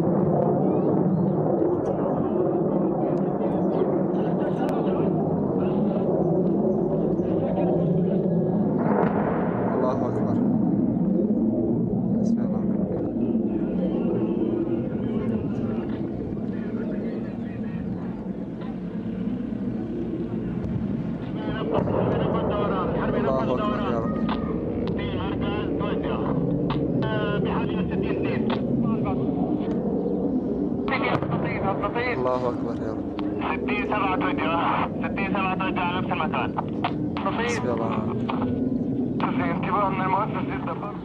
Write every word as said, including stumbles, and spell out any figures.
الله أكبر. حسبي الله. الله أكبر يا رب. الله أكبر يا رب. ستين سبعة توجه ستين سبعة توجه على نفس المكان. حسبي الله. انتباه من المؤسس جدا.